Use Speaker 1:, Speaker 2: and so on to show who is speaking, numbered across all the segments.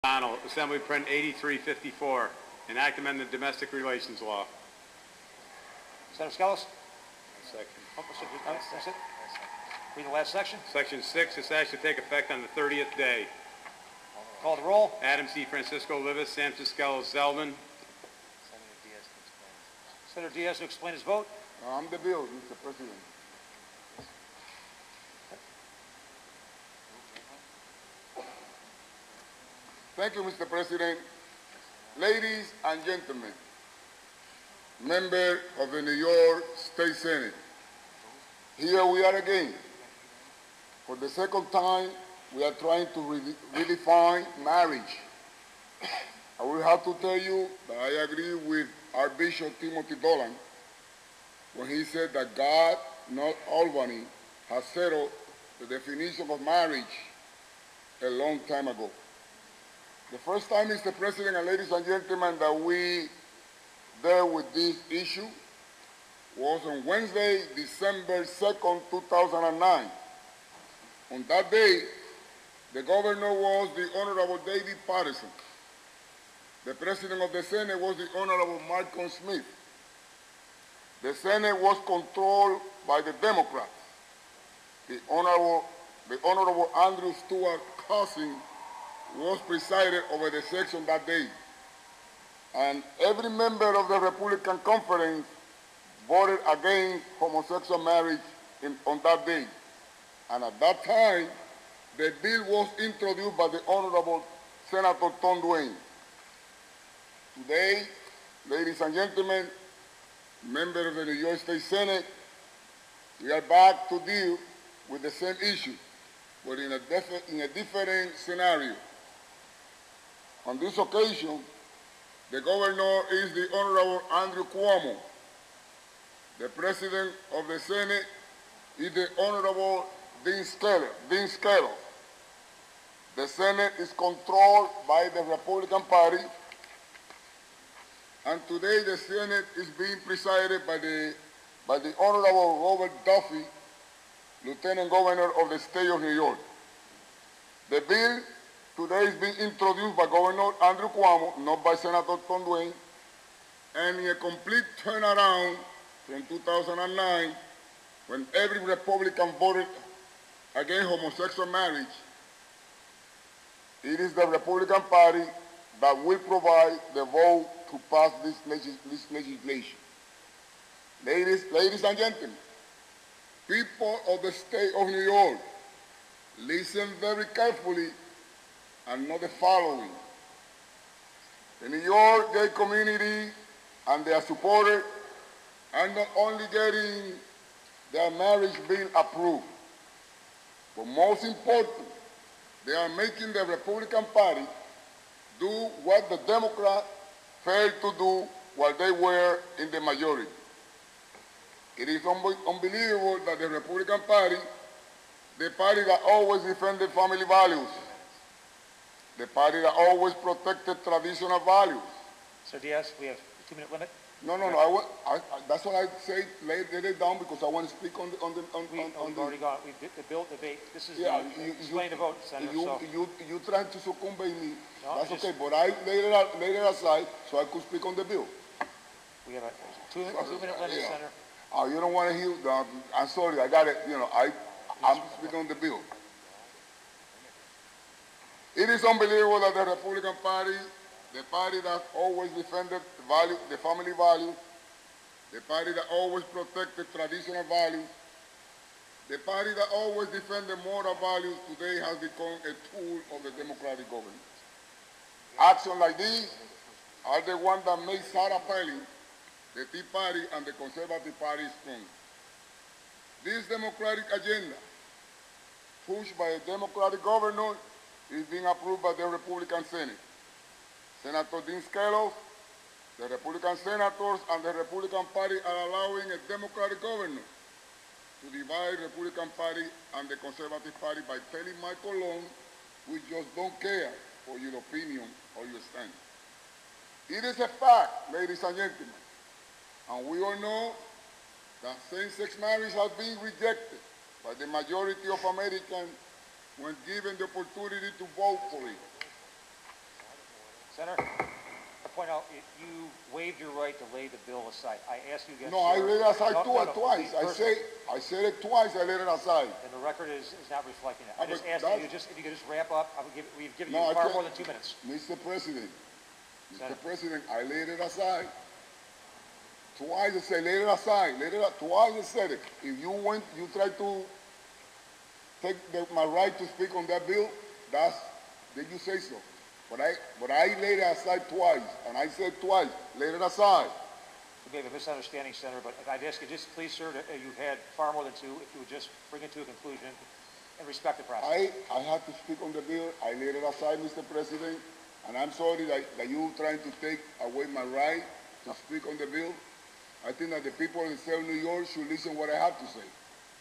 Speaker 1: Donald, Assembly Print 8354, an act amending the domestic relations law.
Speaker 2: Senator Skelos?
Speaker 1: Second.
Speaker 2: Oh, that's it? Read the last section.
Speaker 1: Section 6, this act should take effect on the 30th day.
Speaker 2: Call the roll.
Speaker 1: Adams, C. Francisco, Livas, Sampson, Skelos, Zeldin.
Speaker 2: Senator Diaz to explain his vote.
Speaker 3: I'm the bill, Mr. President. Thank you, Mr. President. Ladies and gentlemen, members of the New York State Senate, here we are again. For the second time, we are trying to redefine marriage. I will have to tell you that I agree with Archbishop Timothy Dolan when he said that God, not Albany, has settled the definition of marriage a long time ago. The first time, Mr. President and ladies and gentlemen, that we dealt with this issue was on Wednesday, December 2nd, 2009. On that day, the governor was the Honorable David Paterson. The President of the Senate was the Honorable Malcolm Smith. The Senate was controlled by the Democrats. The Honorable Andrew Stewart Cousin was presided over the session that day. And every member of the Republican Conference voted against homosexual marriage on that day. And at that time, the bill was introduced by the Honorable Senator Tom Duane. Today, ladies and gentlemen, members of the New York State Senate, we are back to deal with the same issue, but in a different scenario. On this occasion, the governor is the Honorable Andrew Cuomo. The President of the Senate is the Honorable Dean Skelos. The Senate is controlled by the Republican Party, and today the Senate is being presided by the Honorable Robert Duffy, Lieutenant Governor of the State of New York. The bill today is being introduced by Governor Andrew Cuomo, not by Senator Tom Duane, and in a complete turnaround from 2009, when every Republican voted against homosexual marriage. It is the Republican Party that will provide the vote to pass this legislation. Ladies and gentlemen, people of the state of New York, listen very carefully and know the following. The New York gay community and their supporters are not only getting their marriage bill approved, but most important, they are making the Republican Party do what the Democrats failed to do while they were in the majority. It is unbelievable that the Republican Party, the party that always defended family values, the party that always protected traditional values.
Speaker 2: Sir Diaz, we have a 2-minute limit.
Speaker 3: No, that's what I say, lay it down, because I want to speak on the.
Speaker 2: We've already got, the bill debate, this is explain the vote, Senator.
Speaker 3: You trying to succumb me,
Speaker 2: no,
Speaker 3: that's okay, but I laid it aside so I could speak on the bill.
Speaker 2: We have a 2-minute limit,
Speaker 3: yeah.
Speaker 2: Senator.
Speaker 3: Oh, you don't want to hear, I'm sorry, I got it, I'm speaking on the bill. It is unbelievable that the Republican Party, the party that always defended the family values, the party that always protected traditional values, the party that always defended moral values, today has become a tool of the Democratic government. Actions like these are the ones that make Sarah Palin, the Tea Party, and the Conservative Party strong. This Democratic agenda, pushed by a Democratic governor, is being approved by the Republican Senate. Senator Dean Skelos, the Republican senators, and the Republican Party are allowing a Democratic governor to divide the Republican Party and the Conservative Party by telling Michael Long, we just don't care for your opinion or your stand. It is a fact, ladies and gentlemen, and we all know that same-sex marriage has been rejected by the majority of Americans when given the opportunity to vote for it.
Speaker 2: Senator, I point out, you waived your right to lay the bill aside. I asked you again.
Speaker 3: No, I
Speaker 2: sir.
Speaker 3: laid it aside
Speaker 2: No,
Speaker 3: twice.
Speaker 2: please,
Speaker 3: I said it twice, I laid it aside.
Speaker 2: And the record is not reflecting that. I
Speaker 3: But
Speaker 2: just asked you, if you could just wrap up, we've given
Speaker 3: No,
Speaker 2: you
Speaker 3: I
Speaker 2: far
Speaker 3: can't.
Speaker 2: more than 2 minutes.
Speaker 3: Mr. President,
Speaker 2: Senator.
Speaker 3: Mr. President, I laid it aside. Twice I said, laid it aside, twice I said it. If you tried to take my right to speak on that bill, did you say so? But I laid it aside twice, and I said twice, laid it aside.
Speaker 2: We may have a misunderstanding, Senator, but I'd ask you just, please, sir, you've had far more than 2. If you would just bring it to a conclusion and respect the process.
Speaker 3: I had to speak on the bill. I laid it aside, Mr. President, and I'm sorry that you trying to take away my right to speak on the bill. I think that the people in the state of New York should listen what I have to say.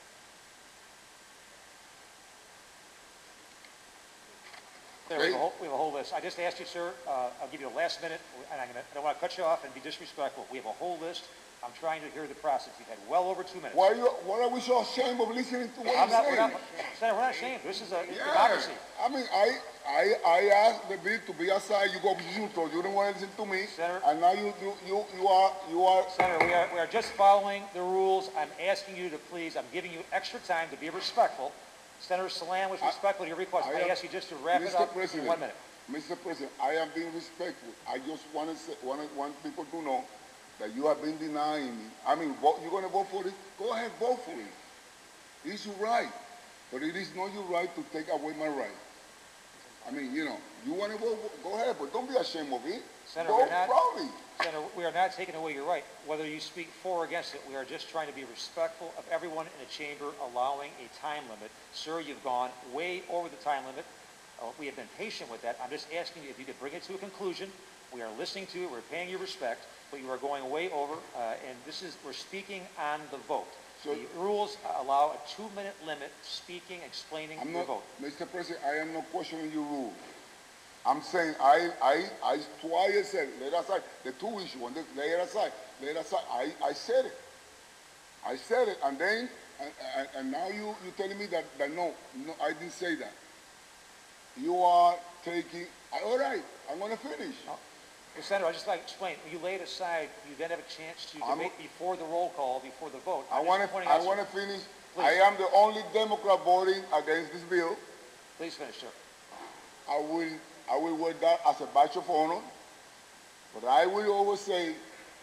Speaker 2: There, we have a whole list. I just asked you, sir, I'll give you the last minute, and I don't want to cut you off and be disrespectful. We have a whole list. I'm trying to hear the process. You've had well over 2 minutes.
Speaker 3: Why are we so ashamed of listening to what you're saying?
Speaker 2: Senator, we're not ashamed. This is a democracy.
Speaker 3: I mean, I asked the bill to be aside. You go, you didn't want to listen to me,
Speaker 2: Senator,
Speaker 3: and now you are.
Speaker 2: Senator, we are just following the rules. I'm asking you to please. I'm giving you extra time to be respectful. Senator Salam was respectful to your request. I ask you just to wrap it up in 1 minute.
Speaker 3: Mr. President, I am being respectful. I just want people to know that you have been denying me. I mean, you're going to vote for it? Go ahead, vote for it. It's your right. But it is not your right to take away my right. I mean, you want to vote, go ahead, but don't be ashamed of it.
Speaker 2: Senator,
Speaker 3: vote proudly.
Speaker 2: Senator, we are not taking away your right. Whether you speak for or against it, we are just trying to be respectful of everyone in the chamber, allowing a time limit. Sir, you've gone way over the time limit. We have been patient with that. I'm just asking you if you could bring it to a conclusion. We are listening to it. We're paying you respect, but you are going way over, and we're speaking on the vote. So the rules allow a 2-minute limit, speaking, explaining the vote.
Speaker 3: Mr. President, I am not questioning your rule. I'm saying I twice said, let aside the 2 issues, lay it aside. I said it. I said it, and then, and now you're telling me that no, I didn't say that. You are taking, all right, I'm going to finish.
Speaker 2: Senator, I'd just like to explain. When you lay it aside, you then have a chance to debate before the roll call, before the vote.
Speaker 3: I want to finish.
Speaker 2: Please.
Speaker 3: I am the only Democrat voting against this bill.
Speaker 2: Please finish, sir.
Speaker 3: I will wear that as a badge of honor, but I will always say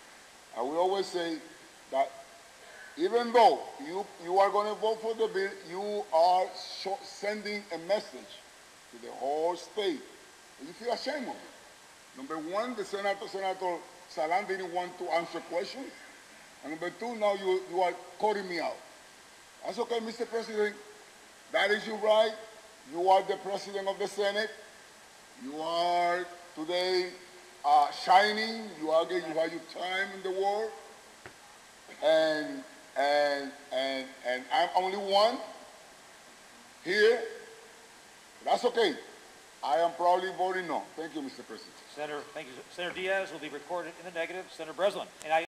Speaker 3: that even though you are going to vote for the bill, you are sending a message to the whole state. And you feel ashamed of it. Number one, the Senator Salam didn't want to answer questions. And number two, now you are calling me out. That's okay, Mr. President. That is your right. You are the President of the Senate. You are today shining. You have your time in the world. And I'm only one here. That's okay. I am proudly voting no. Thank you, Mr. President.
Speaker 2: Senator, thank you. Senator Diaz will be recorded in the negative. Senator Breslin. And